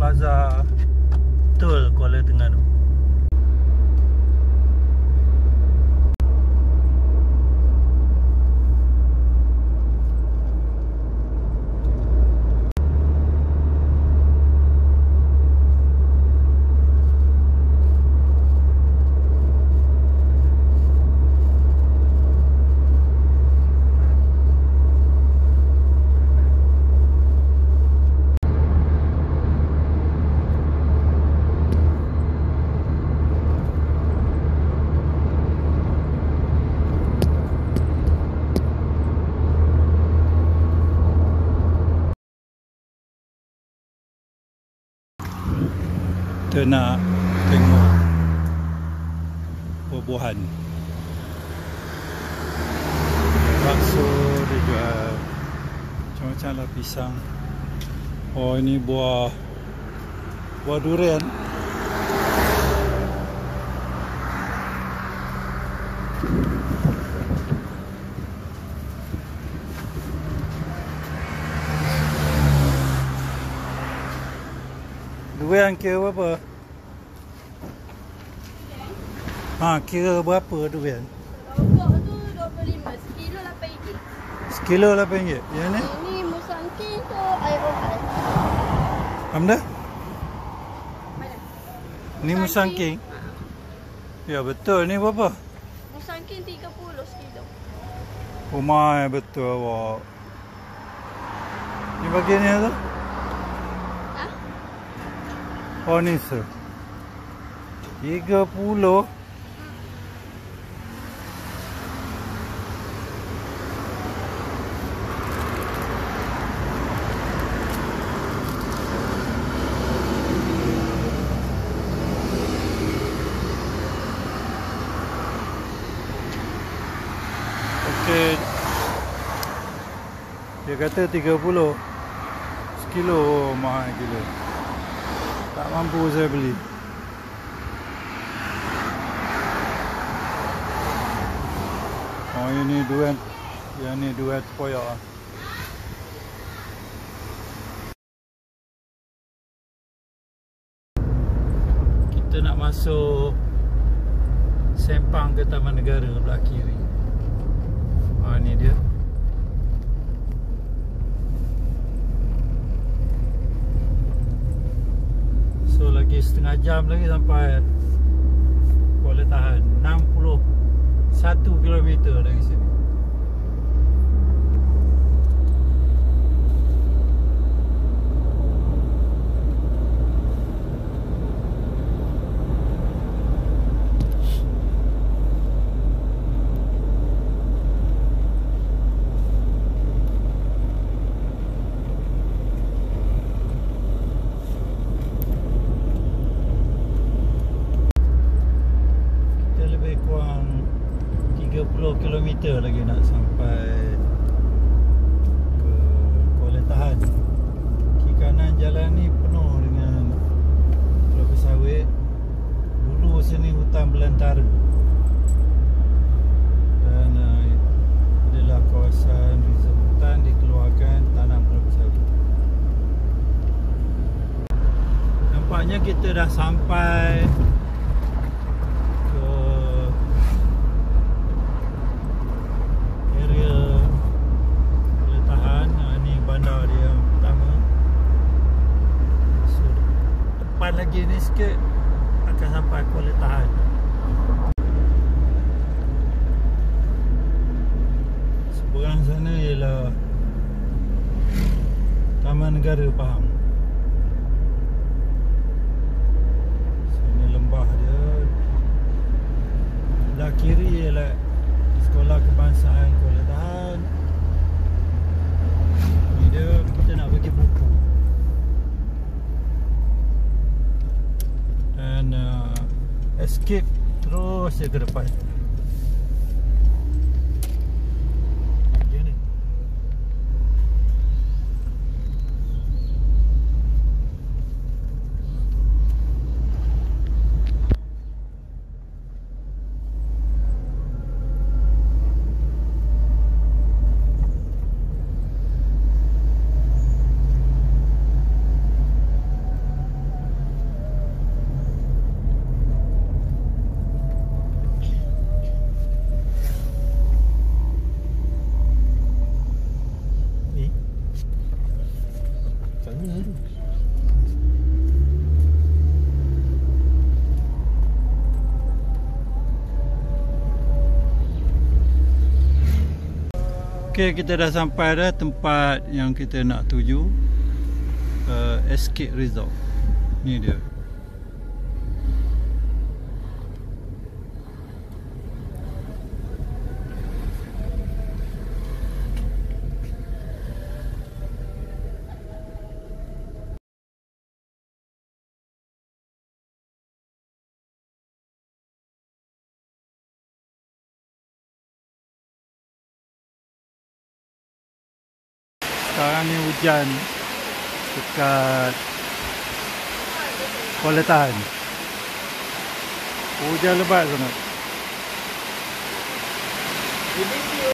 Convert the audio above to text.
Bazar Tul Kuala Terengganu. Kita nak tengok buah-buahan. Bakso dia jual macam-macam lah, pisang. Oh, ini buah durian. Durian kira berapa? Kira berapa durian? Pokok tu 25, sekilo RM8. Sekilo RM8. Yang ni? Ini musangking tu air rohal. Apa dah? Mana? Ni musangking. Ya betul, ni berapa? Musangking 30 sekilo. Oh my, betul awak. Ni bagian ni tu? Ha? Oh ni sir. 30. Okey. Dia kata 30 sekilo. Oh, mahal gila. Tak mampu saya beli. Oh, ini durian. Yang ni durian tepoyak lah. Kita nak masuk Sempang ke Taman Negara belah kiri. Ni dia. So lagi setengah jam lagi sampai Kuala Tahan. 61 km dari sini. Kurang 30 km lagi nak sampai ke Kuala Tahan. Kiri kanan jalan ni penuh dengan kelapa sawit. Dulu sini hutan belantara dan adalah kawasan reserve hutan dikeluarkan tanam kelapa sawit. Nampaknya kita dah sampai lagi ni sikit akan sampai Kuala Tahan. Seberang sana ialah Taman Negara Pahang. Sini lembah dia. Belah kiri ialah Sekolah Kebangsaan Kuala Tahan. Ni dia, kita nak pergi buku. Dan escape terus je ke depan. Okey, kita dah sampai dah tempat yang kita nak tuju. Escape Resort. Ni dia. Sekarang ni hujan dekat Kuala Tahan. Hujan lebat sangat.